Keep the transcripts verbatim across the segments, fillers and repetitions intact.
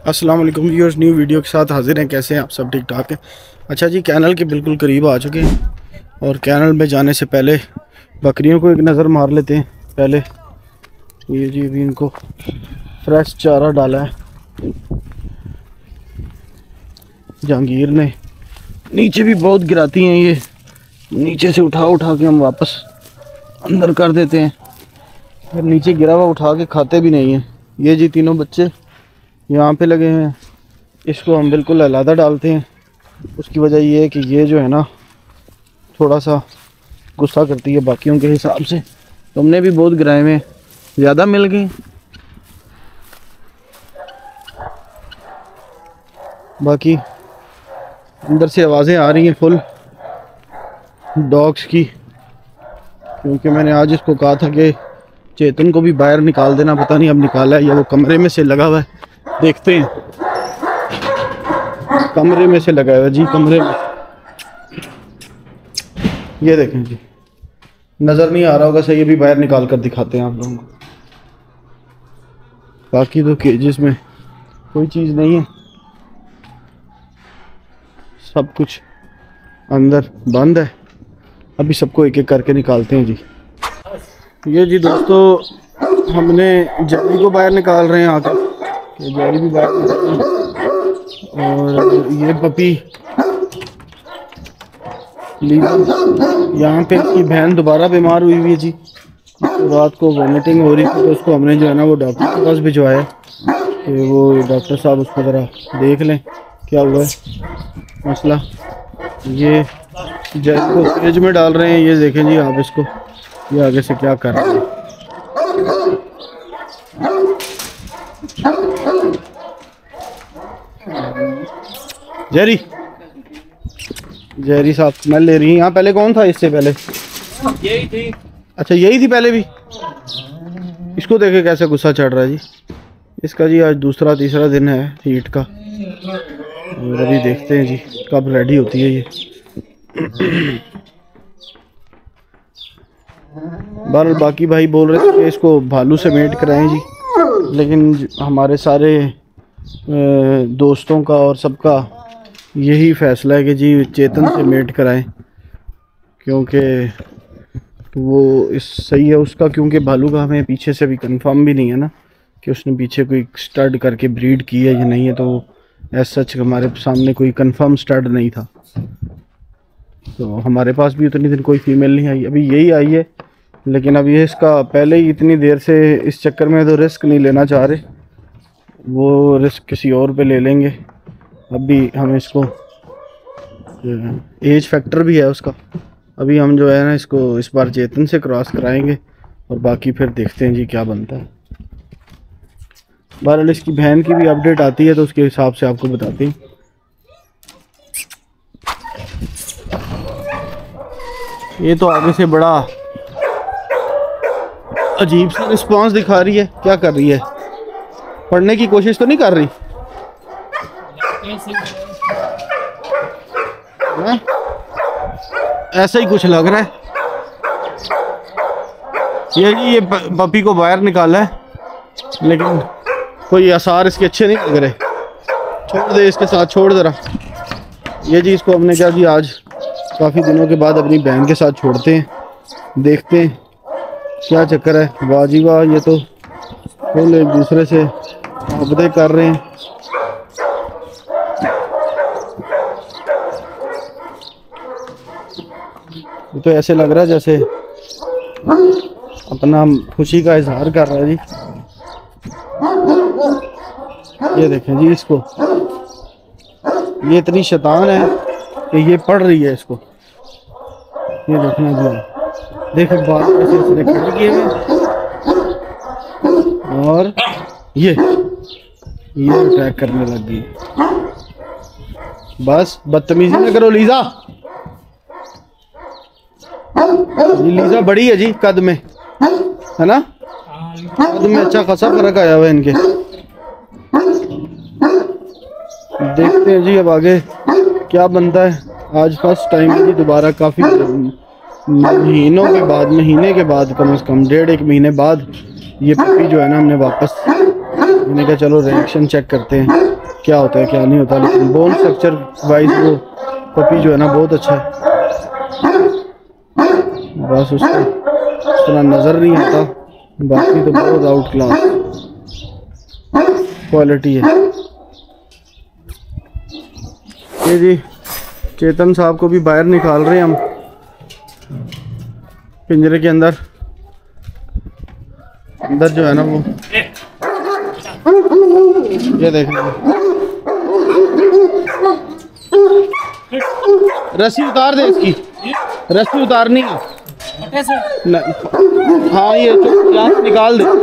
अस्सलाम वालेकुम viewers, new video के साथ हाजिर हैं। कैसे हैं आप सब? ठीक ठाक हैं। अच्छा जी, कैनल के बिल्कुल करीब आ चुके हैं और कैनल में जाने से पहले बकरियों को एक नज़र मार लेते हैं। पहले ये जी अभी इनको फ्रेश चारा डाला है जहांगीर ने। नीचे भी बहुत गिराती हैं ये, नीचे से उठा उठा के हम वापस अंदर कर देते हैं, फिर नीचे गिरा हुआ उठा के खाते भी नहीं हैं। ये जी तीनों बच्चे यहाँ पे लगे हैं, इसको हम बिल्कुल अलग डालते हैं। उसकी वजह ये है कि ये जो है ना थोड़ा सा गुस्सा करती है बाकियों के हिसाब से। तुमने भी बहुत गिराए में ज़्यादा मिल गए। बाकी अंदर से आवाज़ें आ रही हैं फुल डॉग्स की, क्योंकि मैंने आज इसको कहा था कि चेतन को भी बाहर निकाल देना। पता नहीं अब निकाला है या वो कमरे में से लगा हुआ है, देखते हैं। कमरे में से लगा हुआ है जी, कमरे में। ये देखें जी, नज़र नहीं आ रहा होगा सही, अभी बाहर निकाल कर दिखाते हैं आप लोगों को। बाकी तो केजेस में कोई चीज़ नहीं है, सब कुछ अंदर बंद है। अभी सबको एक एक करके निकालते हैं जी। ये जी दोस्तों, हमने जेरी को बाहर निकाल रहे हैं आकर, जेरी भी बाहर निकाल रहे हैं। और ये पपी लीजा, यहाँ पे इसकी बहन दोबारा बीमार हुई हुई है जी। तो रात को वॉमिटिंग हो रही थी, तो उसको हमने जो है ना वो डॉक्टर के पास भिजवाया कि वो डॉक्टर साहब उसको ज़रा देख लें क्या हुआ है मसला। ये जेरी को फ्रिज में डाल रहे हैं। ये देखें जी आप इसको, ये आगे से क्या कर रहे हैं। जेरी जेरी साहब स्मेल ले रही है। यहाँ पहले कौन था इससे पहले? यही थी। अच्छा यही थी पहले भी। इसको देखे कैसे गुस्सा चढ़ रहा है जी इसका। जी आज दूसरा तीसरा दिन है हीट का, और अभी देखते हैं जी कब रेडी होती है ये। बहरहाल बाकी भाई बोल रहे थे कि इसको भालू से मेट कराएं जी, लेकिन हमारे सारे दोस्तों का और सबका यही फैसला है कि जी चेतन से मेट कराएं, क्योंकि वो इस सही है उसका। क्योंकि भालू का हमें पीछे से भी कंफर्म भी नहीं है ना कि उसने पीछे कोई स्टड करके ब्रीड की है या नहीं है, तो एज सच हमारे सामने कोई कंफर्म स्टड नहीं था। तो हमारे पास भी उतनी दिन कोई फीमेल नहीं आई, अभी यही आई है। लेकिन अब ये इसका पहले ही इतनी देर से इस चक्कर में तो रिस्क नहीं लेना चाह रहे, वो रिस्क किसी और पे ले लेंगे। अभी हम इसको, एज फैक्टर भी है उसका, अभी हम जो है ना इसको इस बार चेतन से क्रॉस कराएंगे और बाकी फिर देखते हैं जी क्या बनता है। बहरहाल इसकी बहन की भी अपडेट आती है तो उसके हिसाब से आपको बताते हैं। ये तो आगे से बड़ा अजीब सा रिस्पांस दिखा रही है। क्या कर रही है? पढ़ने की कोशिश तो नहीं कर रही है? ऐसा ही कुछ लग रहा है। ये जी ये पपी को बाहर निकाला है, लेकिन कोई आसार इसके अच्छे नहीं लग रहे। छोड़ दे इसके साथ, छोड़ जरा। ये जी इसको हमने क्या जी आज काफ़ी दिनों के बाद अपनी बहन के साथ छोड़ते हैं, देखते हैं क्या चक्कर है। वाह जी वाह, ये तो फुल एक दूसरे से मोहब्बतें कर रहे हैं। ये तो ऐसे लग रहा है जैसे अपना खुशी का इजहार कर रहा है जी। ये देखें जी इसको, ये इतनी शैतान है कि ये पढ़ रही है इसको। ये देखना जी, देखो बात कैसे इसने खड़ी किए हुए, और ये ये अटैक करने लग गई। बस बदतमीजी न करो लीजा। लीजा बड़ी है जी कद में, है ना? कद में अच्छा खासा फर्क आया हुआ है इनके। देखते हैं जी अब आगे क्या बनता है। आज फर्स्ट टाइम है जी दोबारा, काफ़ी महीनों के बाद, महीने के बाद, कम से कम डेढ़ एक महीने बाद ये पपी जो है ना हमने वापस मैंने कहा चलो रिएक्शन चेक करते हैं क्या होता है क्या नहीं होता। लेकिन बोन स्ट्रक्चर वाइज वो पपी जो है ना बहुत अच्छा है, बस उसको इतना नज़र नहीं आता, बाकी तो बहुत आउट क्लास क्वालिटी है। ये जी चेतन साहब को भी बाहर निकाल रहे हैं हम पिंजरे के अंदर। अंदर जो है ना वो ये देखें, रस्सी उतार दे इसकी, रस्सी उतारनी है न, हाँ ये यहाँ से निकाल दे।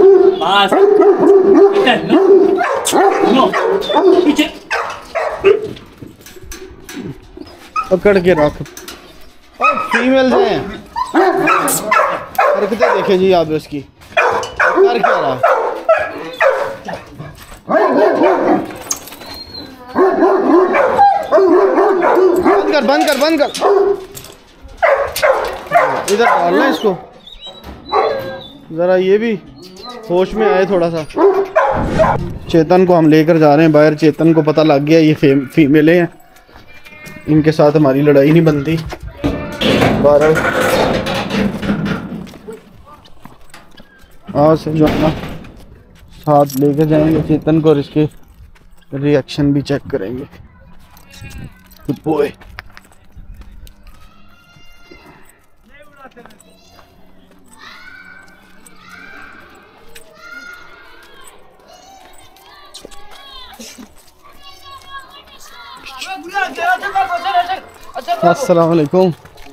पकड़ के रख। और फीमेल हैं, हरकतें देखें जी आप इसकी, कर क्या रहा है। बंद कर बंद कर बंद कर, इधर डालना इसको जरा, ये भी होश में आए थोड़ा सा। चेतन को हम लेकर जा रहे हैं बाहर। चेतन को पता लग गया ये फे, फीमेलें हैं, इनके साथ हमारी लड़ाई नहीं बनती। बारह आज से जो है ना साथ लेकर जाएंगे चेतन को और इसके रिएक्शन भी चेक करेंगे। Good boy. अस्सलाम वालेकुम।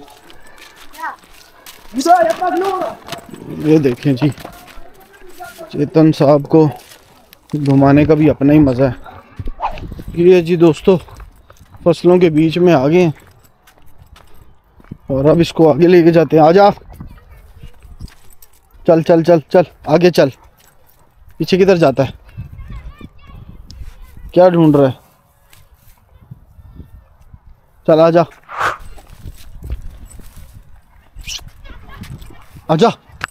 ये देखें जी चेतन साहब को घुमाने का भी अपना ही मज़ा है। ये जी दोस्तों फसलों के बीच में आ गए हैं और अब इसको आगे लेके जाते हैं। आजा, चल चल चल चल आगे चल। पीछे किधर जाता है, क्या ढूंढ रहा है? चल आजा आजा।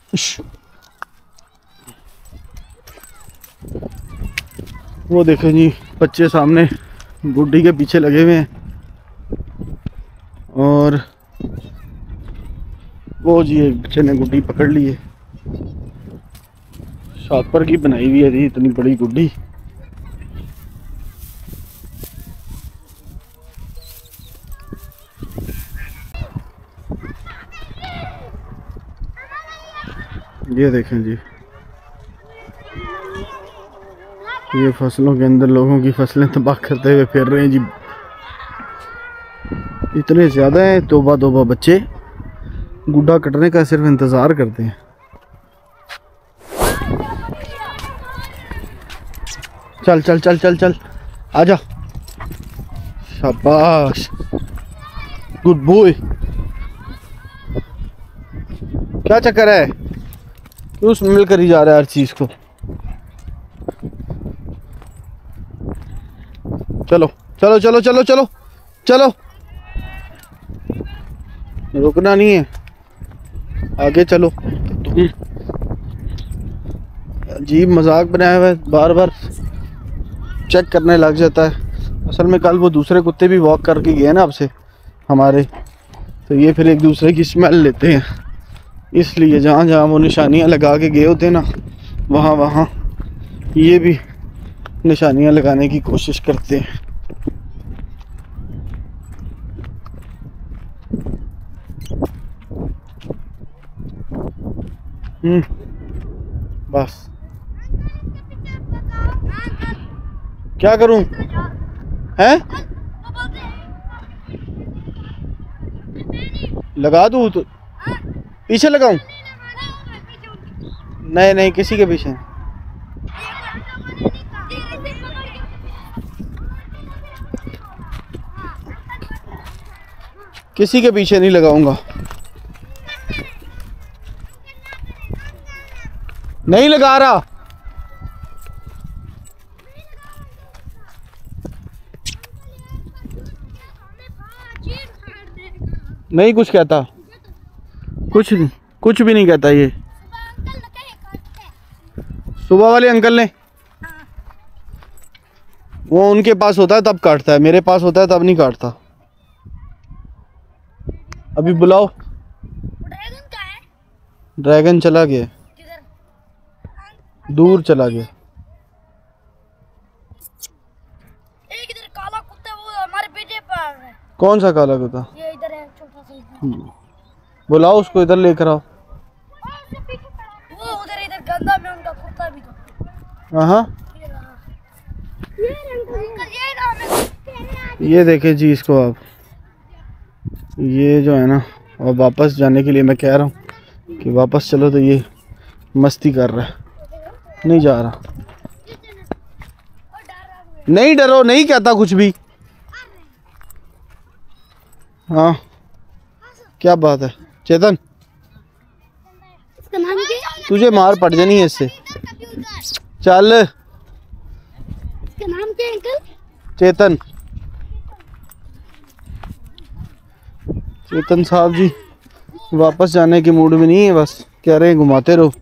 वो देखें जी बच्चे सामने गुड्डी के पीछे लगे हुए हैं और वो जी एक बच्चे ने गुड्डी पकड़ ली है। शापर की बनाई हुई है जी इतनी बड़ी गुड्डी। ये देखें जी ये फसलों के अंदर लोगों की फसलें तबाह करते हुए फिर रहे हैं जी। इतने ज़्यादा हैं, तोबा तोबा बच्चे गुड्डा कटने का सिर्फ इंतज़ार करते हैं। चल चल चल चल चल आजा, शाबाश, गुड बॉय। क्या चक्कर है, क्यों स्मेल करी जा रहा है हर चीज को? चलो चलो चलो चलो चलो चलो, रुकना नहीं है, आगे चलो। अजीब मजाक बनाया हुआ है, बार बार चेक करने लग जाता है। असल में कल वो दूसरे कुत्ते भी वॉक करके गए ना आपसे हमारे, तो ये फिर एक दूसरे की स्मेल लेते हैं, इसलिए जहाँ जहाँ वो निशानियाँ लगा के गए होते हैं ना वहाँ वहाँ ये भी निशानियाँ लगाने की कोशिश करते हैं। हम्म बस क्या करूं, हैं लगा दूं तो पीछे लगाऊं? नहीं नहीं किसी के पीछे, किसी के पीछे नहीं लगाऊंगा, नहीं लगा रहा। नहीं कुछ कहता, कुछ नहीं, कुछ भी नहीं कहता। ये सुबह वाले अंकल ने वो उनके पास होता है तब काटता है, मेरे पास होता है तब नहीं काटता। अभी बुलाओ। ड्रैगन कहाँ है? ड्रैगन चला गया, किधर? दूर चला गया। एक इधर काला कुत्ता है, वो हमारे पेटे पर है। कौन सा काला कुत्ता? ये इधर है छोटा सा। बुलाओ उसको, इधर लेकर आओ। वो उधर इधर गंदा में उनका कुत्ता भी तो। हाँ, ये रहा। ये अंकल ये नाम है। ये देखे जी इसको आप। ये जो है ना, और वापस जाने के लिए मैं कह रहा हूँ कि वापस चलो, तो ये मस्ती कर रहा है, नहीं जा रहा। नहीं डरो, नहीं कहता कुछ भी। हाँ, क्या बात है चेतन, इसका नाम क्या है? तुझे मार पड़ जानी है इससे। चल इसका नाम क्या है अंकल? चेतन, चेतन साहब जी वापस जाने के मूड में नहीं है, बस कह रहे हैं घुमाते रहो,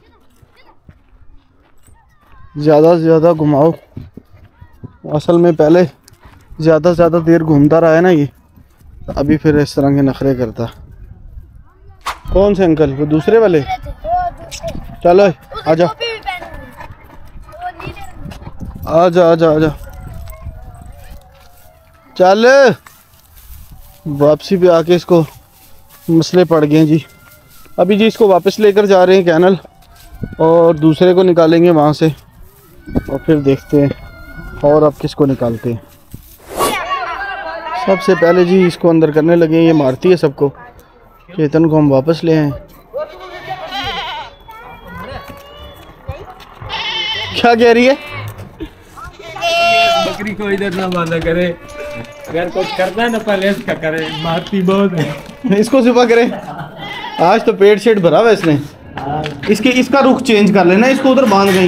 ज़्यादा से ज़्यादा घुमाओ। असल में पहले ज़्यादा से ज़्यादा देर घूमता रहा है ना ये, अभी फिर इस तरह के नखरे करता। कौन से अंकल? वो दूसरे वाले? वो दूसरे। चलो आजा टोपी भी पहनी हुई है। वो नीले रंग की। आजा आजा आजा, चल। वापसी पे आके इसको मसले पड़ गए जी। अभी जी इसको वापस लेकर जा रहे हैं कैनल, और दूसरे को निकालेंगे वहाँ से, और फिर देखते हैं और अब किसको निकालते हैं। सबसे पहले जी इसको अंदर करने लगे, ये मारती है सबको। चेतन को हम वापस ले आए। क्या कह रही है? बकरी को इधर ना बांधा करे, अगर कुछ करना है ना पहले इसका करे, मारती बहुत है। इसको सिपा करे। आज तो पेट शेट भरा हुआ इसने। इसके इसका रुख चेंज कर लेना, इसको उधर बांध गई।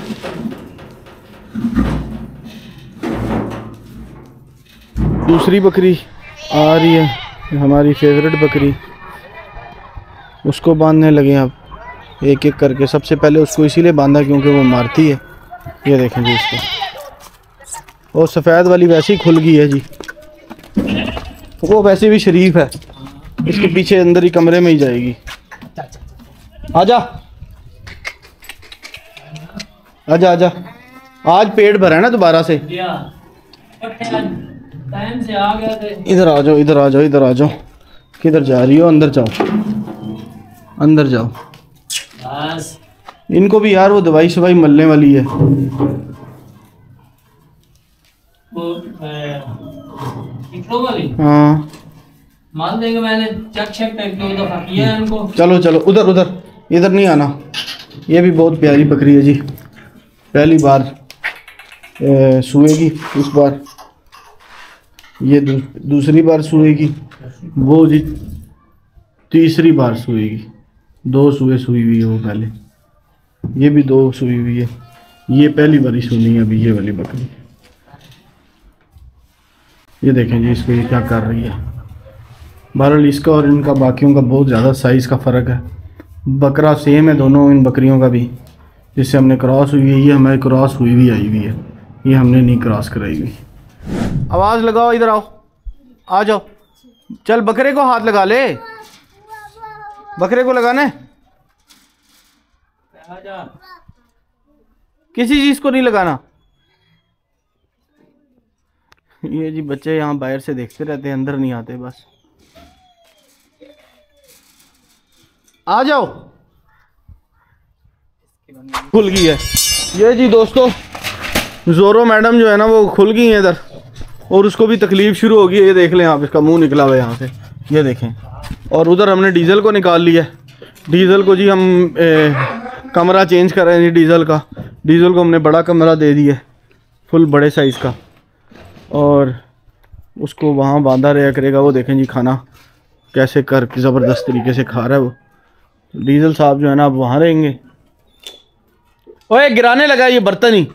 दूसरी बकरी आ रही है, हमारी फेवरेट बकरी, उसको बांधने लगे अब एक एक करके। सबसे पहले उसको इसीलिए बांधा क्योंकि वो मारती है। ये देखेंगे इसको, और सफ़ेद वाली वैसे ही खुल गई है जी, वो वैसे भी शरीफ है, इसके पीछे अंदर ही कमरे में ही जाएगी। आजा आजा आजा, आज पेट भरा है ना दोबारा से। टाइम से आ गया थे। इधर आ जाओ, इधर आ जाओ, इधर आ जाओ। किधर जा रही हो? अंदर जाओ, अंदर जाओ। बस इनको भी यार वो दवाई शवाई मलने वाली है। वो इफ्लो वाली हाँ मान देंगे, मैंने चेक चेक करके वो दफा किया है इनको। चलो चलो, उधर उधर, इधर नहीं आना। ये भी बहुत प्यारी बकरी है जी, पहली बार ए, सुएगी इस बार, ये दू, दूसरी बार सुएगी, वो जी तीसरी बार सुएगी। दो सुए सुई हुई है वो पहले, ये भी दो सुई हुई है, ये पहली बार ही सुनी है अभी ये वाली बकरी। ये देखें जी इसको, ये क्या कर रही है। बहरहाल इसका और इनका बाकियों का बहुत ज़्यादा साइज़ का फ़र्क है। बकरा सेम है दोनों इन बकरियों का भी, जिससे हमने क्रॉस हुई है, ये हमारी क्रॉस हुई भी आई हुई है, ये हमने नहीं क्रॉस कराई हुई। आवाज़ लगाओ, इधर आओ, आ जाओ। चल बकरे को हाथ लगा ले, बकरे को लगाना है, आजा। किसी चीज़ को नहीं लगाना। ये जी बच्चे यहाँ बाहर से देखते रहते हैं, अंदर नहीं आते बस। आ जाओ, खुल गई है ये जी दोस्तों। जोरो मैडम जो है ना वो खुल गई है इधर, और उसको भी तकलीफ शुरू हो गई है। ये देख लें आप, इसका मुंह निकला हुआ है यहाँ से, ये देखें। और उधर हमने डीजल को निकाल लिया। डीजल को जी हम ए, कमरा चेंज कर रहे हैं जी डीजल का। डीजल को हमने बड़ा कमरा दे दिया, फुल बड़े साइज़ का, और उसको वहाँ बांधा रहा करेगा। वो देखें जी खाना कैसे कर ज़बरदस्त तरीके से खा रहा है वो। डीजल साहब जो है ना अब वहाँ रहेंगे। ओए गिराने लगा ये बर्तन ही,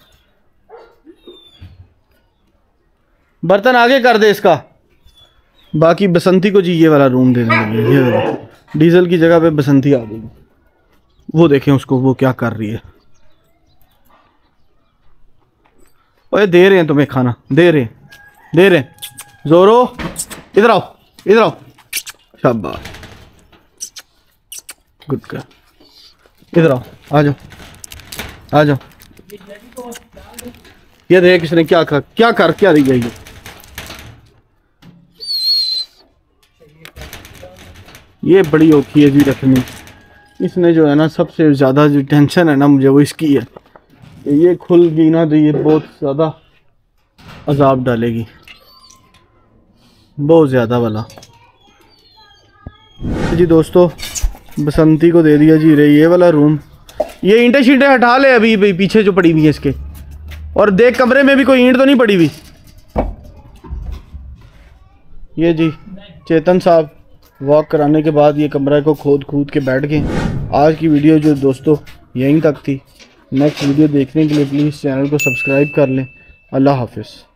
बर्तन आगे कर दे इसका। बाकी बसंती को जी ये वाला रूम देने लगे, ये वाला डीजल की जगह पे बसंती आ गई। वो देखें उसको, वो क्या कर रही है। ओए दे रहे हैं तुम्हें खाना, दे रहे हैं दे रहे हैं। जोरो इधर आओ, इधर आओ, शाबाश, गुड का, इधर आओ, आ जाओ आ जाओ। ये देख किसने क्या कर क्या कर क्या रही है ये। ये बड़ी औखी है जी रखनी। इसने जो है ना सबसे ज़्यादा जो टेंशन है ना मुझे वो इसकी है। ये खुल गई ना तो ये बहुत ज़्यादा अजाब डालेगी, बहुत ज़्यादा वाला। जी दोस्तों, बसंती को दे दिया जी रे ये वाला रूम। ये ईंटें शींटें हटा ले अभी, अभी पीछे जो पड़ी हुई है इसके, और देख कमरे में भी कोई ईंट तो नहीं पड़ी हुई। ये जी चेतन साहब वॉक कराने के बाद ये कमरा को खोद खोद के बैठ गए। आज की वीडियो जो दोस्तों यहीं तक थी। नेक्स्ट वीडियो देखने के लिए प्लीज़ चैनल को सब्सक्राइब कर लें। अल्लाह हाफिज़।